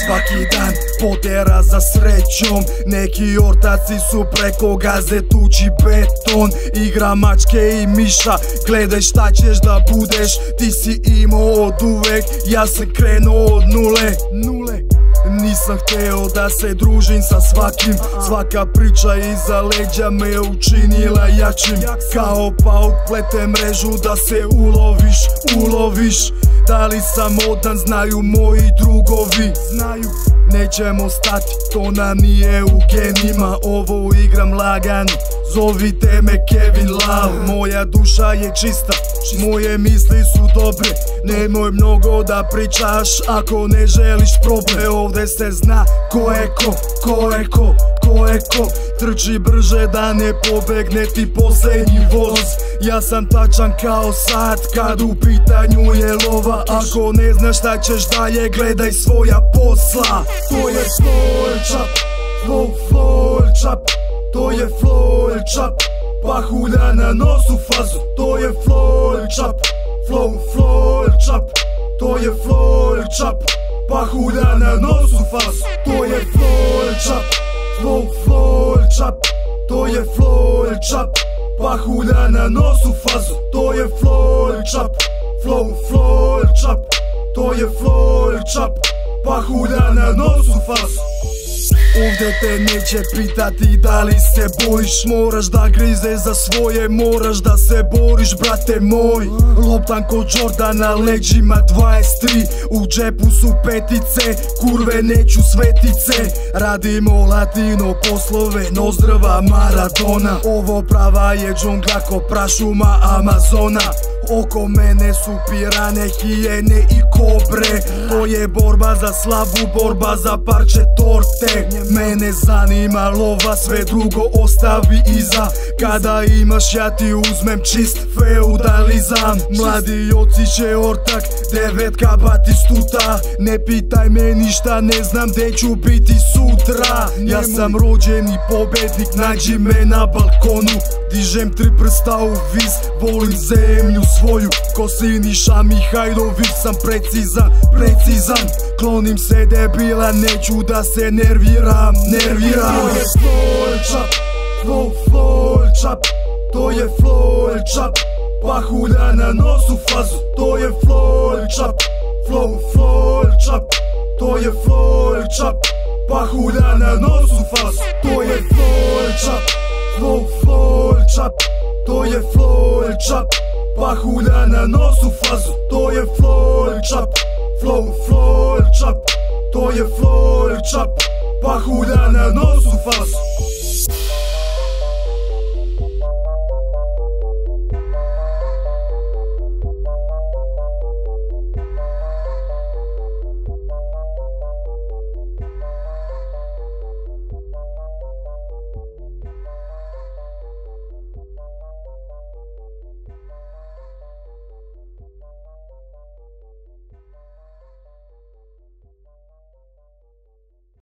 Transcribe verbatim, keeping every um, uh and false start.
svaki dan potera za srećom. Neki ortaci su preko gaze tući beton. Igra mačke i miša, gledaj šta ćeš da budeš. Ti si imao od uvek, ja sam krenuo od nule. Nule. Nisam hteo da se družim sa svakim. Svaka priča iza leđa me učinila jačim. Kao pauk plete mrežu da se uloviš, uloviš. Da li sam odan znaju moji drugovi. Znaju, nećemo stati, to nam nije u genima. Ovo igram lagano, zovite me Kevin Love. Moja duša je čista, moje misli su dobre. Nemoj mnogo da pričaš ako ne želiš problem. Ovdje se zna ko je ko, ko je ko, ko je ko. Trči brže da ne pobegne ti posljednji voz. Ja sam tačan kao sat kad u pitanju je lova. Ako ne znaš šta ćeš dalje, gledaj svoja posla. To je flow el čap, flow, flow el čap. To je flow el čap, pahulja na nosu fazu. To je flow el čap, flow, flow el čap. To je flow el čap, pahulja na nosu fazu. To je flow el čap, flow, flow el čap. To je flow el čap, pahulja na nosu fazu. To je flow el čap, flow, flow el čap. To je flow el čap, pahulja na nosu fazu. Ovdje te neće pitati da li se bojiš. Moraš da grize za svoje, moraš da se boriš, brate moj. Loptan ko Jordan na leđima dvadeset tri. U džepu su petice, kurve neću svetice. Radimo latino poslove, nozdrava Maradona. Ovo prava je džungla ko prašuma Amazona. Oko mene su pirane, hijene i kobre. To je borba za slavu, borba za parče torte. Mene zanima lova, sve drugo ostavi iza. Kada imaš ja ti uzmem čist feudalizam. Mladi ociće ortak, devetka batistuta. Ne pitaj me ništa, ne znam gdje ću biti sutra. Ja sam rođeni pobednik, nađi me na balkonu. Dižem tri prsta u vis, volim zemlju svoju. Ko Siniša Mihajlović sam precizan, precizan. Klonim se debila, neću da se nerviram, nerviram. To je flow el čap, flow, flow el čap. To je flow el čap, pahulja na nosu fazu. To je flow el čap, flow, flow el čap. To je flow el čap, pahulja na nosu fazu. To je flow el čap, flow, flow el čap. To je flow el čap, pahulja na nosu fazu. To je flow el čap, flow, flow el čap. To je flow el čap, pahulja na nosu fazu.